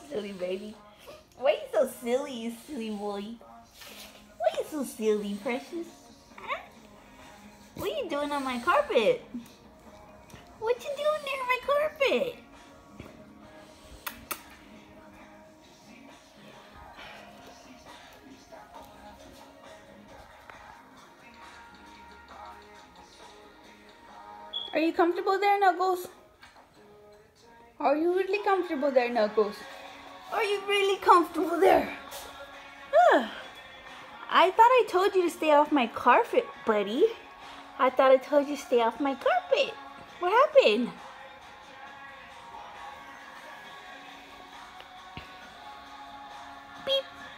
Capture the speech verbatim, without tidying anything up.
silly baby. Why you so silly, you silly boy? Why you so silly, precious? Huh? What are you doing on my carpet? What you doing there on my carpet? Are you comfortable there, Knuckles? Are you really comfortable there, Knuckles? Are you really comfortable there? I thought I told you to stay off my carpet, buddy. I thought I told you to stay off my carpet. What happened? Beep.